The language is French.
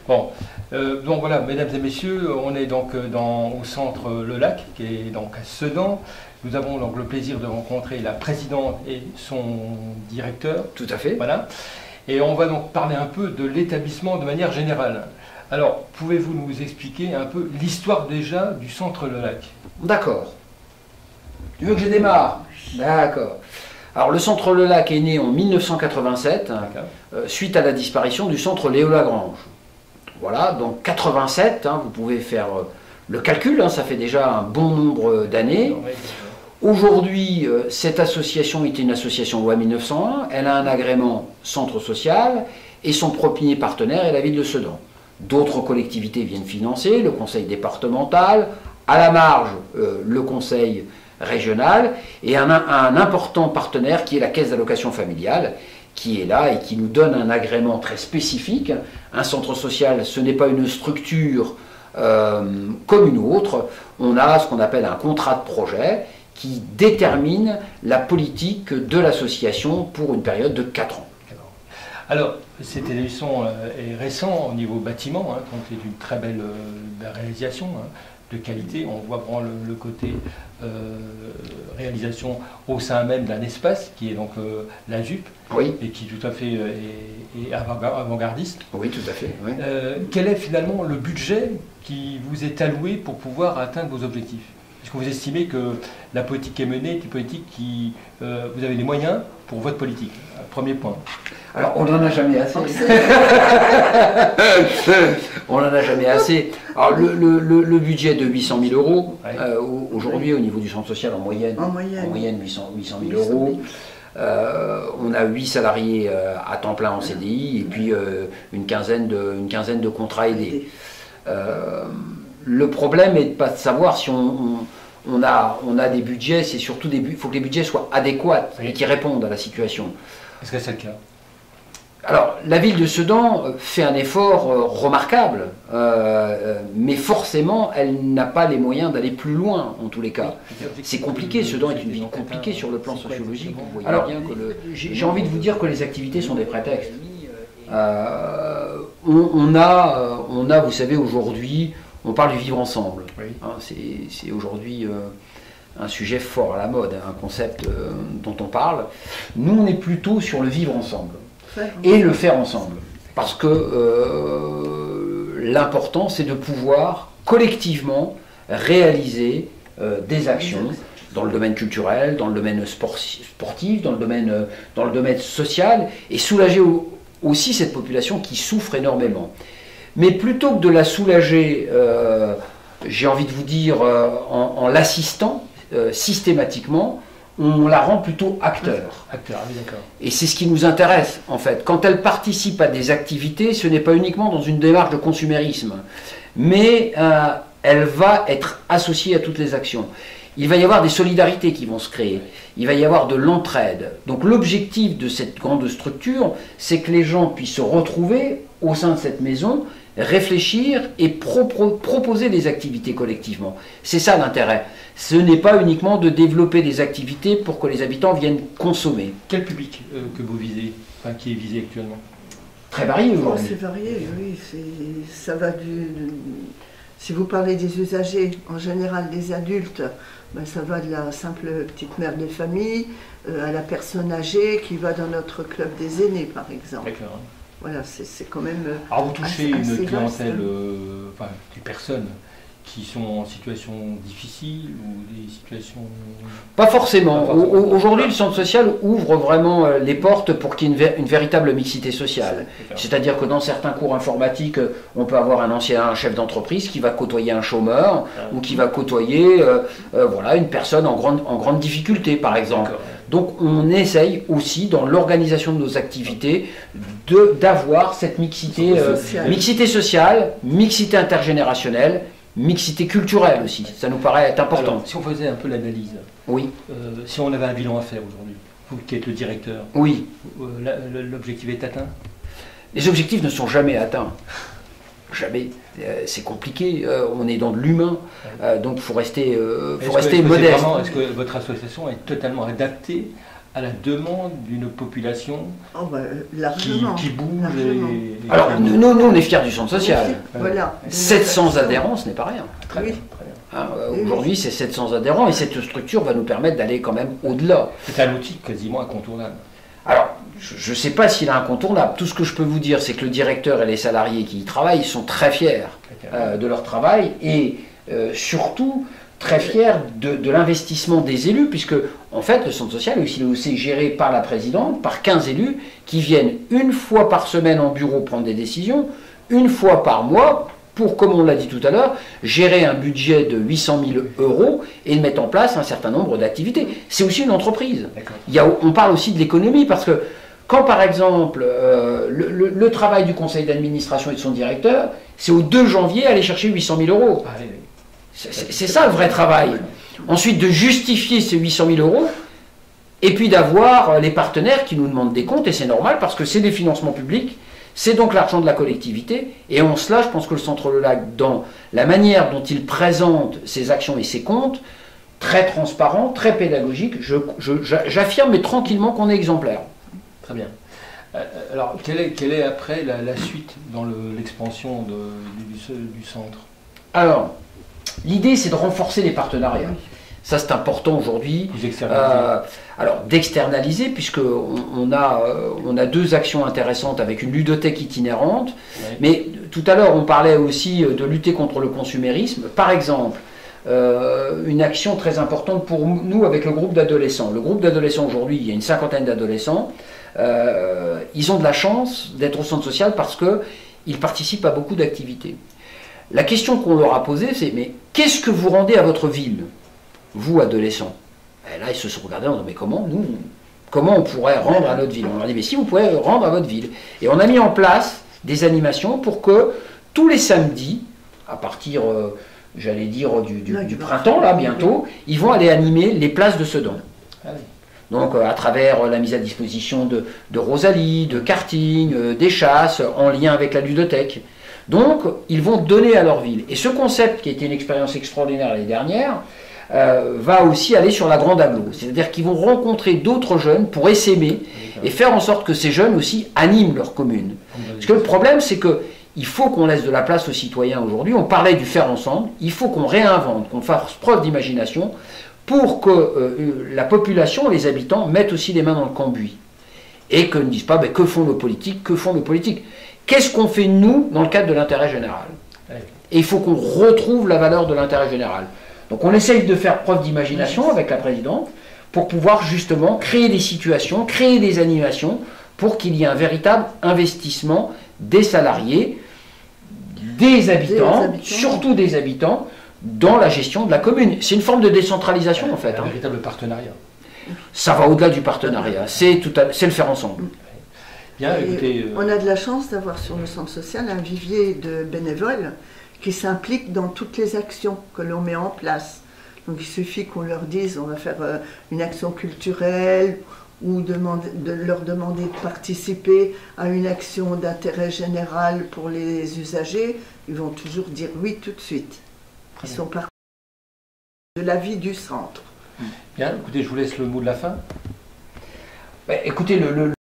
Bon, donc voilà, mesdames et messieurs, on est donc au centre Le Lac, qui est donc à Sedan. Nous avons donc le plaisir de rencontrer la présidente et son directeur. Tout à fait. Voilà. Et on va donc parler un peu de l'établissement de manière générale. Alors, pouvez-vous nous expliquer un peu l'histoire déjà du centre Le Lac? D'accord. Tu veux que je démarre? D'accord. Alors, le centre Le Lac est né en 1987, suite à la disparition du centre Léo Lagrange. Voilà, donc 87, vous pouvez faire le calcul, ça fait déjà un bon nombre d'années. Aujourd'hui, cette association était une association loi 1901, elle a un agrément centre social et son premier partenaire est la ville de Sedan. D'autres collectivités viennent financer, le conseil départemental, à la marge le conseil régional et un important partenaire qui est la caisse d'allocation familiale qui est là et qui nous donne un agrément très spécifique. Un centre social, ce n'est pas une structure comme une autre, on a ce qu'on appelle un contrat de projet qui détermine la politique de l'association pour une période de 4 ans. Alors, cette édition est récent au niveau bâtiment, donc c'est une très belle réalisation de qualité. On voit vraiment le côté réalisation au sein même d'un espace qui est donc la ZUP, oui. Et qui tout à fait est avant-gardiste. Oui, tout à fait. Oui. Quel est finalement le budget qui vous est alloué pour pouvoir atteindre vos objectifs? Est-ce que vous estimez que la politique est menée, est une politique qui... vous avez les moyens pour votre politique? Premier point. Alors, on n'en a jamais assez. On n'en a jamais assez. Alors, le budget est de 800 000 euros. Ouais. Aujourd'hui, au niveau du centre social, en moyenne 800 000 euros. On a 8 salariés à temps plein en CDI et puis une quinzaine de contrats aidés. Le problème est de pas de savoir si on a des budgets, c'est surtout il faut que les budgets soient adéquats et qui répondent à la situation. Est-ce que c'est le cas? Alors, la ville de Sedan fait un effort remarquable, mais forcément, elle n'a pas les moyens d'aller plus loin, en tous les cas. C'est compliqué, Sedan est une ville compliquée sur le plan sociologique. Vous voyez bien que j'ai envie de vous dire que les activités sont des prétextes. On a, vous savez, aujourd'hui, on parle du vivre ensemble. C'est aujourd'hui un sujet fort à la mode, un concept dont on parle. Nous, on est plutôt sur le vivre ensemble. Et le faire ensemble. Parce que l'important, c'est de pouvoir collectivement réaliser des actions dans le domaine culturel, dans le domaine sportif, dans le domaine social, et soulager aussi cette population qui souffre énormément. Mais plutôt que de la soulager, j'ai envie de vous dire, en l'assistant systématiquement, on la rend plutôt acteur. Acteur, oui, d'accord. Et c'est ce qui nous intéresse, en fait. Quand elle participe à des activités, ce n'est pas uniquement dans une démarche de consumérisme, mais elle va être associée à toutes les actions. Il va y avoir des solidarités qui vont se créer. Il va y avoir de l'entraide. Donc l'objectif de cette grande structure, c'est que les gens puissent se retrouver au sein de cette maison, réfléchir et proposer des activités collectivement. C'est ça l'intérêt. Ce n'est pas uniquement de développer des activités pour que les habitants viennent consommer. Quel public que vous visez, enfin qui est visé actuellement? Très varié aujourd'hui. C'est varié, oui. Ça va si vous parlez des usagers, en général des adultes, ben ça va de la simple petite mère de famille à la personne âgée qui va dans notre club des aînés, par exemple. D'accord. Voilà, c'est quand même. Alors vous touchez une clientèle, enfin des personnes qui sont en situation difficile ou des situations... Pas forcément. Aujourd'hui, le centre social ouvre vraiment les portes pour qu'il y ait une véritable mixité sociale. C'est-à-dire que dans certains cours informatiques, on peut avoir un ancien chef d'entreprise qui va côtoyer un chômeur ou qui va côtoyer voilà, une personne en grande difficulté, par exemple. Donc on essaye aussi, dans l'organisation de nos activités, d'avoir cette mixité sociale, mixité intergénérationnelle, mixité culturelle aussi, ça nous paraît être important. Alors, si on faisait un peu l'analyse, oui. Si on avait un bilan à faire aujourd'hui, vous qui êtes le directeur, oui. L'objectif est atteint? Les objectifs ne sont jamais atteints. Jamais. C'est compliqué, on est dans de l'humain, donc il faut rester modeste. Est-ce que votre association est totalement adaptée à la demande d'une population Oh bah, largement. qui bouge Largement. Alors, nous, on est fiers du centre social. Voilà. 700 adhérents, ce n'est pas rien. Très Oui. bien, très bien. Hein, aujourd'hui, c'est 700 adhérents et cette structure va nous permettre d'aller quand même au-delà. C'est un outil quasiment incontournable. Alors, je ne sais pas s'il est incontournable. Tout ce que je peux vous dire, c'est que le directeur et les salariés qui y travaillent sont très fiers de leur travail et surtout très fiers de l'investissement des élus, puisque en fait le centre social est aussi géré par la présidente, par 15 élus qui viennent une fois par semaine en bureau prendre des décisions, une fois par mois pour, comme on l'a dit tout à l'heure, gérer un budget de 800 000 € et mettre en place un certain nombre d'activités. C'est aussi une entreprise. On parle aussi de l'économie, parce que quand par exemple le travail du conseil d'administration et de son directeur, c'est au 2 janvier aller chercher 800 000 €. Ah, oui, oui. C'est ça le vrai travail. Ensuite, de justifier ces 800 000 € et puis d'avoir les partenaires qui nous demandent des comptes, et c'est normal parce que c'est des financements publics, c'est donc l'argent de la collectivité, et en cela, je pense que le Centre Le Lac, dans la manière dont il présente ses actions et ses comptes, très transparent, très pédagogique, j'affirme mais tranquillement qu'on est exemplaire. Très bien. Alors, quelle est après la suite dans l'expansion du centre? Alors, l'idée, c'est de renforcer les partenariats. Ça, c'est important aujourd'hui. Alors, d'externaliser, puisqu'on a 2 actions intéressantes avec une ludothèque itinérante. Oui. Mais tout à l'heure, on parlait aussi de lutter contre le consumérisme. Par exemple, une action très importante pour nous avec le groupe d'adolescents. Le groupe d'adolescents, aujourd'hui, il y a une 50aine d'adolescents. Ils ont de la chance d'être au centre social parce qu'ils participent à beaucoup d'activités. La question qu'on leur a posée, c'est « Mais qu'est-ce que vous rendez à votre ville, vous, adolescents ?» Et là, ils se sont regardés en disant « Mais comment on pourrait rendre à notre ville ?» On leur a dit « Mais si, vous pouvez rendre à votre ville. » Et on a mis en place des animations pour que tous les samedis, à partir, j'allais dire, du printemps, là, bientôt, ils vont aller animer les places de Sedan. Ah oui. Donc, à travers la mise à disposition de Rosalie, de karting, des chasses, en lien avec la ludothèque. Donc, ils vont donner à leur ville. Et ce concept, qui a été une expérience extraordinaire l'année dernière, va aussi aller sur la grande agglo. C'est-à-dire qu'ils vont rencontrer d'autres jeunes pour essaimer et faire en sorte que ces jeunes aussi animent leur commune. Parce que le problème, c'est qu'il faut qu'on laisse de la place aux citoyens aujourd'hui. On parlait du faire ensemble. Il faut qu'on réinvente, qu'on fasse preuve d'imagination pour que la population, les habitants, mettent aussi les mains dans le cambouis. Et que ne disent pas, que font nos politiques, que font nos politiques. Qu'est-ce qu'on fait, nous, dans le cadre de l'intérêt général? Et il faut qu'on retrouve la valeur de l'intérêt général. Donc on essaye de faire preuve d'imagination avec la présidente pour pouvoir justement créer des situations, créer des animations pour qu'il y ait un véritable investissement des salariés, des habitants, surtout des habitants, dans la gestion de la commune. C'est une forme de décentralisation en fait. Un véritable partenariat. Ça va au-delà du partenariat, c'est le faire ensemble. Bien, écoutez, on a de la chance d'avoir sur le centre social un vivier de bénévoles qui s'impliquent dans toutes les actions que l'on met en place. Donc il suffit qu'on leur dise on va faire une action culturelle ou de leur demander de participer à une action d'intérêt général pour les usagers, ils vont toujours dire oui tout de suite. Ils sont partis de la vie du centre. Bien, écoutez, je vous laisse le mot de la fin. Écoutez,